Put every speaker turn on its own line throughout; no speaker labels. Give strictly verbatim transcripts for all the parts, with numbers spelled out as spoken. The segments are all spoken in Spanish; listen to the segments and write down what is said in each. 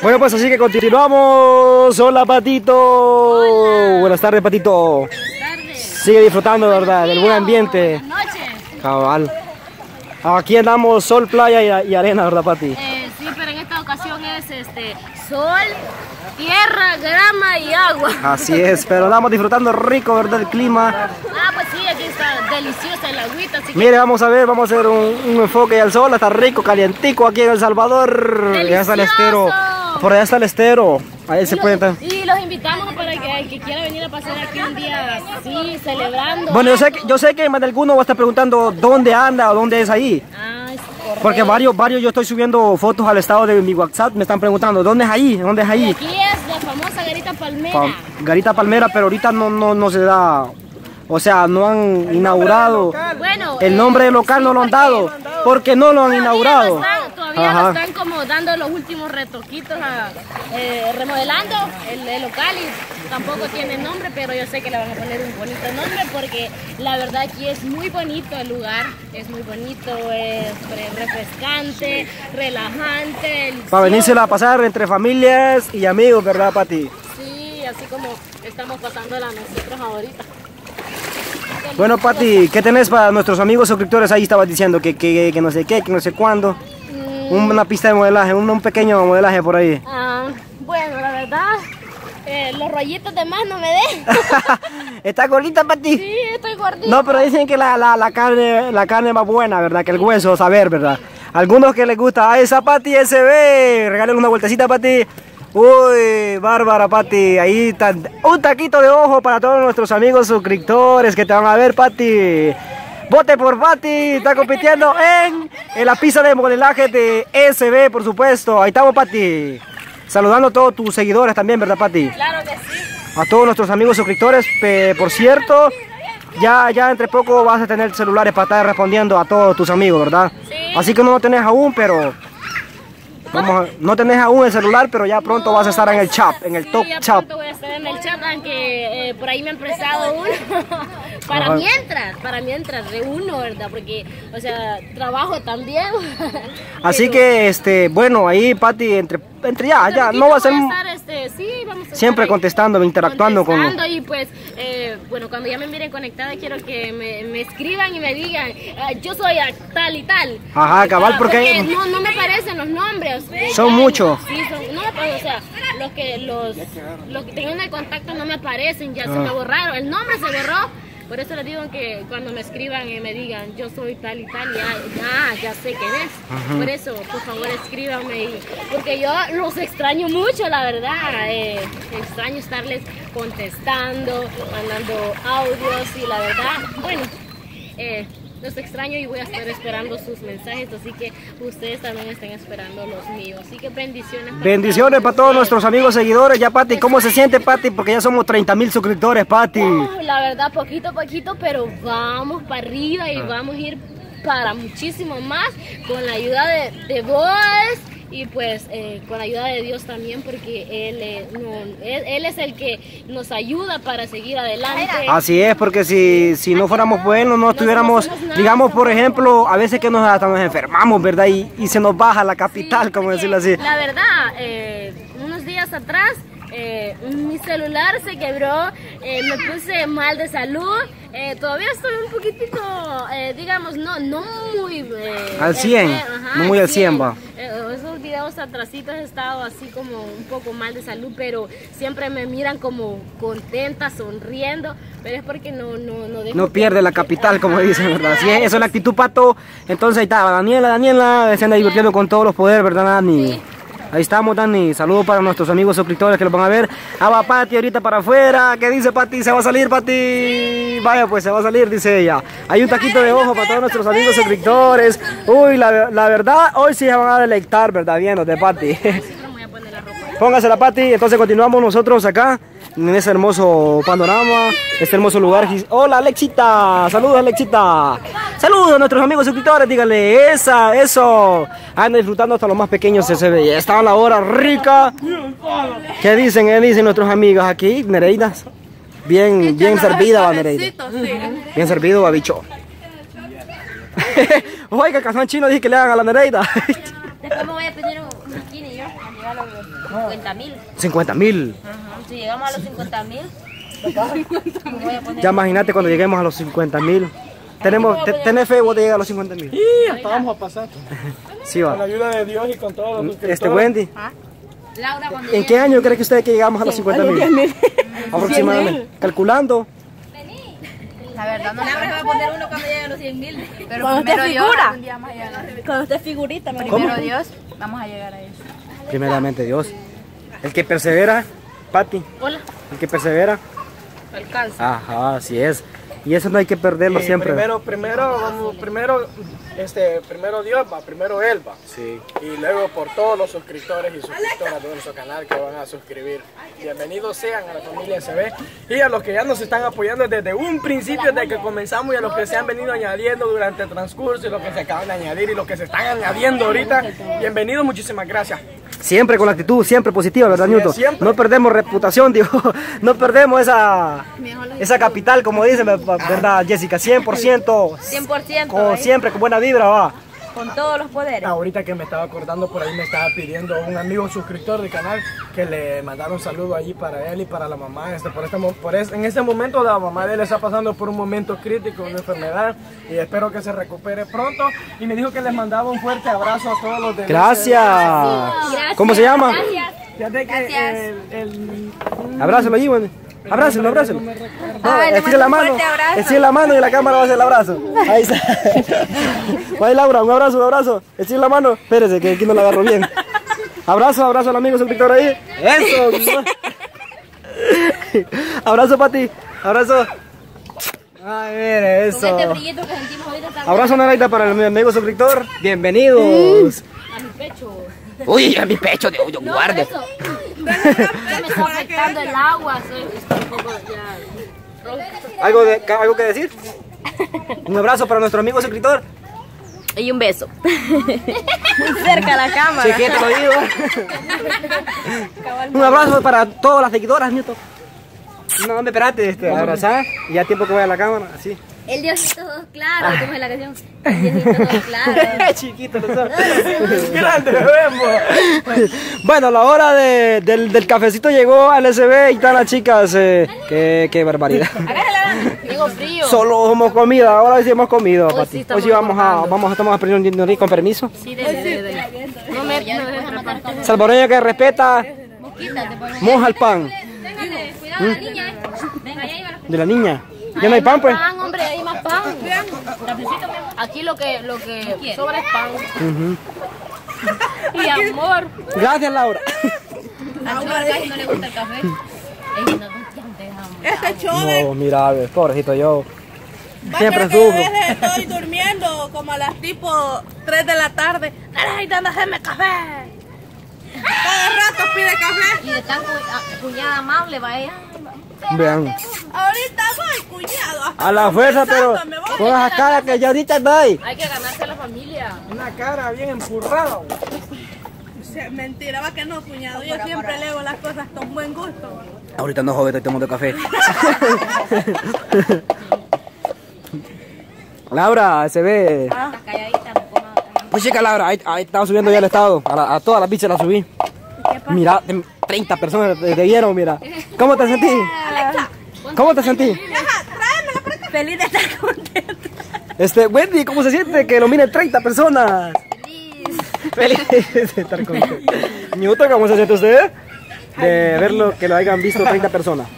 Bueno, pues así que continuamos. Hola, Patito. Hola. Buenas tardes, Patito.
Buenas tardes.
Sigue disfrutando, ¿verdad? Del buen ambiente.
Buenas noches.
Cabal. Aquí andamos sol, playa y, y arena, ¿verdad, Pati?
Eh, sí, pero en esta ocasión es este sol, tierra, grama y agua.
Así es, pero andamos disfrutando rico, ¿verdad? El clima.
Ah, pues sí, aquí está deliciosa el agüita. Así que...
Mire, vamos a ver, vamos a hacer un, un enfoque al sol. Está rico, calientico aquí en El Salvador.
¡Delicioso!
Ya está el estero. Por allá está el estero. Ahí
y
se
los,
puede estar.
Y los invitamos para que el que quiera venir a pasar aquí un día así, celebrando.
Bueno, yo sé, que, yo sé que más de alguno va a estar preguntando dónde anda o dónde es ahí.
Ah, es correcto.
Porque varios, varios, yo estoy subiendo fotos al estado de mi WhatsApp, me están preguntando, ¿dónde es ahí? ¿Dónde es ahí?
Y aquí es la famosa Garita Palmera.
Pa Garita Palmera, pero ahorita no, no, no se da, o sea, no han inaugurado.
Bueno,
el nombre del local, sí, no lo han dado, porque no lo han
todavía
inaugurado.
Lo están, todavía
Ajá.
lo están como dando los últimos retoquitos, a, eh, remodelando el, el local y tampoco tiene nombre, pero yo sé que le van a poner un bonito nombre porque la verdad aquí es muy bonito el lugar, es muy bonito, es refrescante, relajante. Delicioso.
Para venírsela a pasar entre familias y amigos, ¿verdad, Pati?
Sí, así como estamos pasándola nosotros ahorita.
Bueno, Pati, ¿qué tenés para nuestros amigos suscriptores? Ahí estabas diciendo que, que, que no sé qué, que no sé cuándo. Mm. Una pista de modelaje, un, un pequeño modelaje por ahí.
Ah, bueno, la verdad, eh, los rollitos de más no me den.
¿Estás gordita, Pati?
Sí, estoy gordita.
No, pero dicen que la, la, la, carne, la carne es más buena, ¿verdad? Que el hueso, saber, ¿verdad? Algunos que les gusta, ¡ay, esa Pati S B! Regalen una vueltecita, Pati. Uy, bárbara, Pati, ahí está un taquito de ojo para todos nuestros amigos suscriptores que te van a ver, Pati. Vote por Pati, está compitiendo en, en la pista de modelaje de S B, por supuesto. Ahí estamos, Pati. Saludando a todos tus seguidores también, ¿verdad, Pati?
Claro que sí.
A todos nuestros amigos suscriptores, eh, por cierto, ya, ya entre poco vas a tener celulares para estar respondiendo a todos tus amigos, ¿verdad?
Sí.
Así que no lo tenés aún, pero... Vamos a, no tenés aún el celular, pero ya pronto no, vas a estar en el chat, en el
sí,
top
ya
chat.
Pronto voy a estar en el chat, aunque eh, por ahí me han prestado uno. para Ajá. mientras, para mientras, de uno, ¿verdad? Porque, o sea, trabajo también.
Así
pero,
que, este, bueno, ahí, Pati, entre, entre ya, ya, no va a ser...
A estar, este, sí, vamos a estar
siempre
ahí,
contestando, interactuando
contestando
con...
y pues, eh, bueno, cuando ya me miren conectada, quiero que me, me escriban y me digan, ah, yo soy tal y tal.
Ajá, cabal, porque...
porque no, no me aparecen los nombres.
Son muchos.
Sí, son, no, pues, o sea, los que, los, los que tenían el contacto no me aparecen, ya ah. se me borraron, el nombre se borró. Por eso les digo que cuando me escriban y me digan, yo soy tal y tal, ya, ya, ya sé quién es. Uh-huh. Por eso, por favor, escríbanme. Y, porque yo los extraño mucho, la verdad. Eh, extraño estarles contestando, mandando audios y la verdad, bueno, eh, los extraño y voy a estar esperando sus mensajes, así que ustedes también estén esperando los míos. Así que bendiciones. Para
bendiciones para todos nuestros amigos seguidores. Ya, Pati, ¿cómo se siente, Pati? Porque ya somos treinta mil suscriptores, Pati.
Oh, la verdad, poquito a poquito, pero vamos para arriba y ah. vamos a ir para muchísimo más con la ayuda de, de vos. Y pues eh, con la ayuda de Dios también, porque Él, eh, no, él, él es el que nos ayuda para seguir adelante.
Así es, porque si, si no fuéramos buenos, no estuviéramos, digamos, por ejemplo, a veces que nos, hasta nos enfermamos, ¿verdad? Y, y se nos baja la capital, sí, como decirlo así.
La verdad, eh, unos días atrás, eh, mi celular se quebró, eh, me puse mal de salud. Eh, todavía estoy un poquitito, eh, digamos, no, no muy... Eh,
al cien, eh, ajá, no muy al cien, va.
Eh, esos videos atrasitos he estado así como un poco mal de salud, pero siempre me miran como contenta, sonriendo, pero es porque no... No, no, dejo
no pierde
que...
la capital, como dicen, ¿verdad? Así es, eso es la actitud, Pato. Entonces ahí está, Daniela, Daniela, se anda divirtiendo con todos los poderes, ¿verdad, Dani? Sí. Ahí estamos, Dani. Saludos para nuestros amigos suscriptores que lo van a ver. Ah, va Pati ahorita para afuera. ¿Qué dice Pati? ¿Se va a salir, Pati? Vaya, pues se va a salir, dice ella. Hay un taquito de ojo para todos nuestros amigos suscriptores. Uy, la, la verdad, hoy sí se van a deleitar, ¿verdad? Viéndote, Pati. Póngase la, Pati. Entonces continuamos nosotros acá en ese hermoso panorama, este hermoso lugar. Hola, Alexita. Saludos, Alexita. Saludos a nuestros amigos suscriptores, díganle, esa, eso. Andan disfrutando hasta los más pequeños, se ve. Ya está la hora rica. ¿Qué dicen? ¿Qué dicen nuestros amigos aquí? Nereidas. Bien, bien servida va Nereida. Bien servido va bicho. Oiga, Cazán Chino dice que le hagan a la Nereida.
Después me voy a pedir un bikini yo. cincuenta mil.
cincuenta mil.
Si llegamos a los cincuenta mil,
Ya imagínate cuando lleguemos a los cincuenta mil. Tenemos, te- ¿Tenés fe vos de llegar a los cincuenta mil?
Sí, hasta vamos a pasar.
Sí,
Con la
va.
ayuda de Dios y con todos los suscriptores.
Este Wendy,
Laura, cuando
¿en qué año cree que usted que llegamos a los cincuenta mil? Aproximadamente. Calculando.
La verdad, no Laura va a poner uno cuando llegue a los cien mil. Pero
Cuando
primero
esté
Dios,
figura.
algún día vamos a llegar.
Cuando esté figurita, me
Primero Dios, vamos a llegar a eso.
Primeramente Dios. El que persevera, Pati,
Hola.
el que persevera.
Alcanza.
Ajá, así es. Y eso no hay que perderlo
Y
siempre.
Primero, primero, vamos, primero, este, primero Dios va, primero Él va.
Sí.
Y luego por todos los suscriptores y suscriptoras de nuestro canal que van a suscribir. Bienvenidos sean a la familia S B y a los que ya nos están apoyando desde un principio, desde que comenzamos, y a los que se han venido añadiendo durante el transcurso y los que se acaban de añadir y los que se están añadiendo ahorita. Bienvenidos, muchísimas gracias.
Siempre con la actitud, siempre positiva, ¿verdad,
Así es,
Newton?
siempre.
No perdemos reputación, digo. No perdemos esa, esa capital, como dicen, ¿verdad, Jessica? cien por ciento.
cien por ciento.
Con,
ahí,
siempre con buena vibra, va.
con todos los poderes.
Ahorita que me estaba acordando, por ahí me estaba pidiendo un amigo suscriptor del canal que le mandara un saludo allí para él y para la mamá. Este, por este, mo- por es- en este momento la mamá de él está pasando por un momento crítico, una enfermedad, y espero que se recupere pronto. Y me dijo que les mandaba un fuerte abrazo a todos los de
Gracias.
Gracias.
¿Cómo se llama?
Gracias.
Fíjate que
Gracias.
el, el-
Abrácelo allí, Wendy. Abrácelo, abrácelo. No,
Ay, le
estire la
mando un
mano.
fuerte abrazo.
Estire la mano y la cámara va a hacer el abrazo. Ahí está. Ahí, Laura, un abrazo, un abrazo. Estire la mano. Espérese, que aquí no la agarro bien. Abrazo, abrazo al amigo suscriptor ahí. Eso. Abrazo para ti. Abrazo. Ay, mire,
Con este
eso.
brillito que sentimos ahorita está
Abrazo, Naraita, para el amigo suscriptor. Bienvenidos.
a mi pecho.
Uy, a mi pecho, Dios, yo
No,
guarde.
eso. Ya me está afectando el agua. Soy, estoy un poco ya roja.
¿Algo, de, ¿Algo que decir? Un abrazo para nuestro amigo suscriptor.
Y un beso.
muy cerca a la cámara.
Sí, que te lo digo. Un abrazo para todas las seguidoras, Newton. No, me espérate, este, abrazar. Y ya tiempo que voy a la cámara, así.
El Diosito todo claro. ¿Cómo es la canción? El Diosito todo claro.
Chiquito, no sabes.
grande, vemos.
Bueno, la hora de- del, del cafecito llegó al S B y están las chicas. Eh, qué, qué barbaridad.
Tengo frío.
Solo hemos comido, ahora sí hemos comido,
Hoy
Pati.
sí
Hoy
estamos
sí vamos a,
engordando.
vamos a tomar aprendiendo con permiso.
Sí, dele, dele, dele. No me, no me dejes atrapar.
Salvadoreño que respeta,
Mosquita, te pongo.
moja el pan.
Téngale, cuidado la niña. Venga, ya iba.
De la niña. ¿Ya no hay pan, pues?
Pan, hombre, hay más pan. Cafecito, mi amor. Aquí lo que, lo que sobra es pan. Y amor.
Gracias, Laura.
A Laura casi no le gusta el café. Ey, no, no, ya te dejamos.
Este chove,
No, mira, pobrecito yo.
va a
Siempre
creer que
sufro.
a veces estoy durmiendo como a las tipo tres de la tarde. Necesitan hacerme café. Cada rato pide café.
Y de tan cu- a- cuñada amable va ella.
Vean.
Ahorita voy, cuñado. hasta
A la fuerza, pero
pensando, me voy.
con esa cara que yo ahorita doy.
Hay que ganarse a la familia.
Una cara bien empurrada. güey.
Sí, mentira, va que no, cuñado. Yo siempre leo las cosas con buen gusto.
Ahorita no, joven, estoy tomando café. Laura, se ve.
Está calladita, no coma.
Pues chica, Laura, ahí, ahí estaba subiendo ya el estado. A, la- a todas las bichas las subí. Mira, em, treinta personas te, te vieron, mira. ¿Cómo te sentí? ¿Cómo te sentí?
Feliz de estar contenta.
Este, Wendy, ¿cómo se siente que lo miren treinta personas? Feliz de estar contento. Newton, ¿cómo se siente usted? De verlo, que lo hayan visto treinta personas.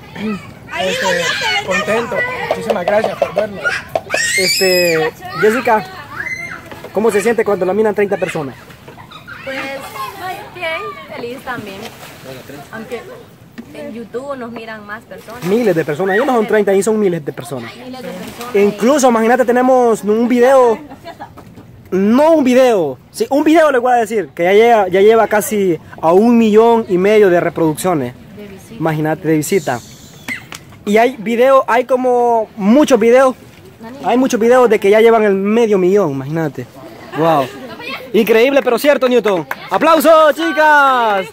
Este, contento. Muchísimas gracias por vernos.
Este, Jessica, ¿cómo se siente cuando lo miran treinta personas?
Pues bien, feliz también. Aunque en YouTube nos miran más personas.
Miles de personas, ahí no son treinta, ahí son miles de personas.
Miles de personas.
Incluso, imagínate, tenemos un video, no un video, sí, un video les voy a decir, que ya lleva, ya lleva casi a un millón y medio de reproducciones,
De visita.
imagínate, de visita. Y hay videos, hay como muchos videos, hay muchos videos de que ya llevan el medio millón, imagínate. Wow. Increíble, pero cierto, Newton. ¡Aplausos, chicas!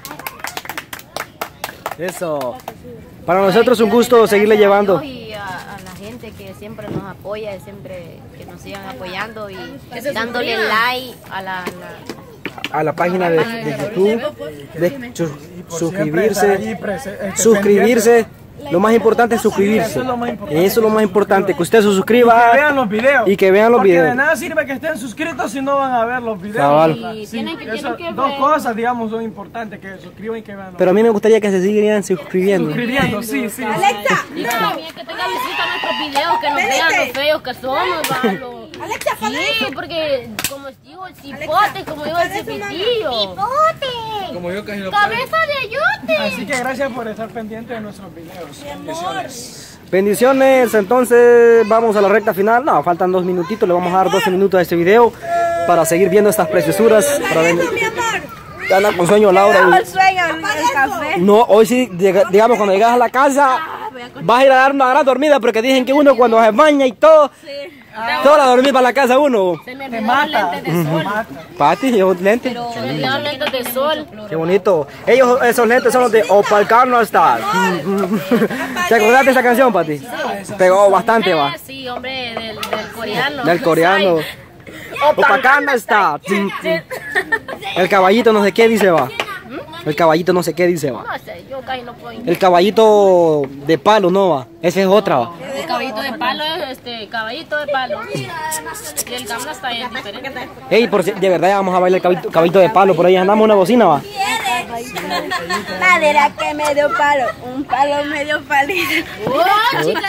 Eso. Para nosotros es un gusto seguirle llevando.
Y a, a la gente que siempre nos apoya, y siempre que nos sigan apoyando y dándole like a la, la-
a la página de, de YouTube, de su-
Por
suscribirse,
siempre estar allí prese- este,
suscribirse.
pendiente.
Lo más importante es suscribirse.
Eso es lo más importante.
Eso es lo más importante, que usted se suscriba.
Que vean los videos.
Y que vean los
Porque
videos.
de nada sirve que estén suscritos si no van a ver los videos.
Cabal.
¿verdad?
Y
Sí,
tienen que-
eso-
tienen que
dos
ver.
cosas, digamos, son importantes, que se suscriban y que vean los
Pero a mí me gustaría que se siguieran suscribiendo.
suscribiendo, sí, sí.
Alexa,
Y también que tenga visita a nuestros videos, que nos vean lo feos que somos, va, lo-
Alexa, apaga
Sí,
eso.
porque como digo el cipote, como digo el cipitillo. ¡Cipote!
Como yo casi lo
¡Cabeza de ayote!
Así que gracias por estar pendientes de nuestros videos. Bendiciones.
Bendiciones, entonces vamos a la recta final. No, faltan dos minutitos, le vamos a dar doce minutos a este video para seguir viendo estas preciosuras. Para ver-
Eso, mi amor.
Ya anda con sueño Laura. y-
el sueño, el café.
No, hoy sí, llega- digamos, cuando llegas a la casa, vas a ir a dar una gran dormida, porque dicen que uno cuando se baña y todo, toda la dormida para la casa uno.
Se me olvidaron lentes de sol.
Pati, esos lentes.
Se me olvidaron lentes de sol.
Qué bonito. Ellos, esos lentes son los de Opalcarno Star. ¿Te acordás de esa canción, Pati? Pegó bastante, va.
Eh, Sí, hombre, del, del coreano.
Del coreano. Opalcarno Star. El caballito no sé qué dice, va. El caballito no sé qué dice, va.
No sé, yo casi no puedo.
El caballito de palo, no va. Esa es otra, va.
El caballito de palo es este, caballito de palo. Y el Gamma está es diferente.
Ey, por si- de verdad ya vamos a bailar el caballito, caballito de palo. Por ahí andamos una bocina, va.
Madera que me dio palo, un palo medio palito.
¡Oh,
Oh,
chica!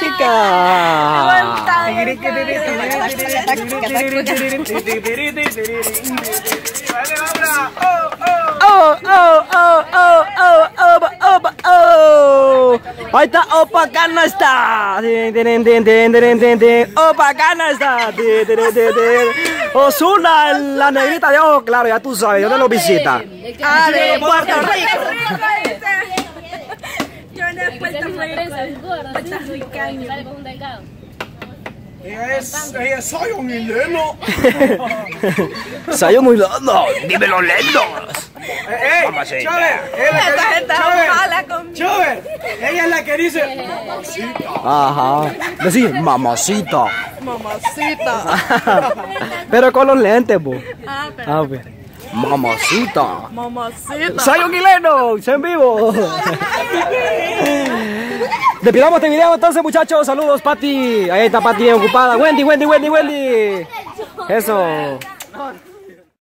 chica.
Vale, Laura. Oh, oh.
Oh, oh, oh, oh, oh, oh, oh, oh. Ahí está, Opa Cana está. Din, din, din, din, din, din, din. Opa Cana está. Din, din, din, din. Osuna, la negrita de ojo, claro, ya tú sabes, ¿dónde lo visita?
Ah,
de Puerto Rico.
Yo no he puesto
Puertorriqueño. Sale con un delgado.
Ella es, ella es Zion y Leno.
Sayo muy lindo, dímelo lento.
Eh, eh, Chávez, ella es la que
Está
Chávez,
mala conmigo.
Chávez, ella es la que dice,
Ajá, decir, mamacita.
Mamacita.
Pero con los lentes, po.
Ah, pero
A ver. Mamacita.
mamacita.
Sayo Guileno, en vivo. Despidamos este video entonces, muchachos. Saludos, Pati. Ahí está Pati ocupada. Wendy, Wendy, Wendy, Wendy. Eso.